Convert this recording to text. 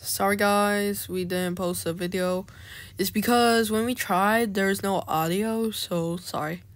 Sorry guys, we didn't post a video. It's because when we tried, there's no audio, so sorry.